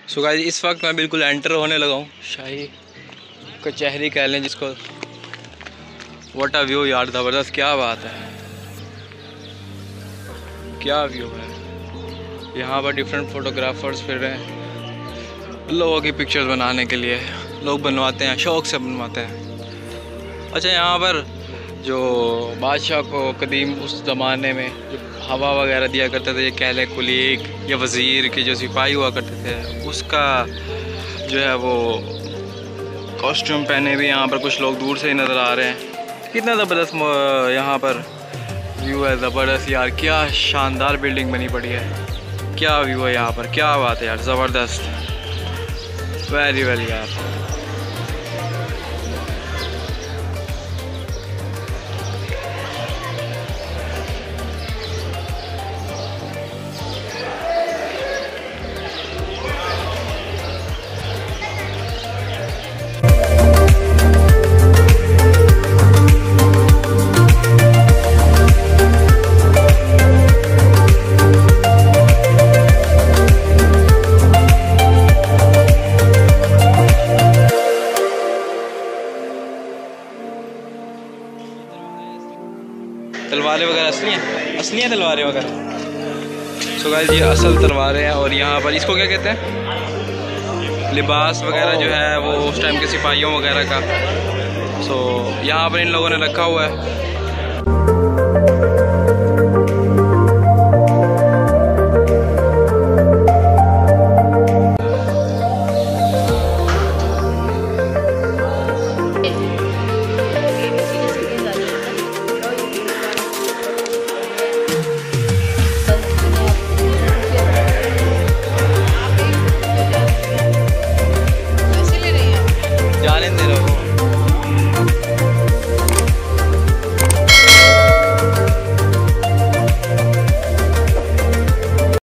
So guys इस वक्त मैं बिल्कुल एंटर होने लगा हूँ शाही कचहरी कह लें जिसको। व्हाट अ व्यू यार, ज़बरदस्त, क्या बात है, क्या व्यू है। यहाँ पर डिफरेंट फोटोग्राफर्स फिर रहे हैं लोगों की पिक्चर्स बनाने के लिए। लोग बनवाते हैं, शौक़ से बनवाते हैं। अच्छा, यहाँ पर जो बादशाह को कदीम उस ज़माने में जो हवा वगैरह दिया करते थे, ये कह लें कुलीग या वज़ीर के जो सिपाही हुआ करते थे, उसका जो है वो कॉस्ट्यूम पहने भी यहाँ पर कुछ लोग दूर से ही नज़र आ रहे हैं। कितना ज़बरदस्त यहाँ पर व्यू है, ज़बरदस्त यार, क्या शानदार बिल्डिंग बनी पड़ी है, क्या व्यू है यहाँ पर, क्या बात है यार, ज़बरदस्त, वेरी वेरी यार। तलवारें वगैरह असली हैं तलवारें वगैरह। सो गाइस ये असल तलवारें हैं। और यहाँ पर इसको क्या कहते हैं, लिबास वगैरह जो है वो उस टाइम के सिपाहियों वगैरह का। सो यहाँ पर इन लोगों ने रखा हुआ है।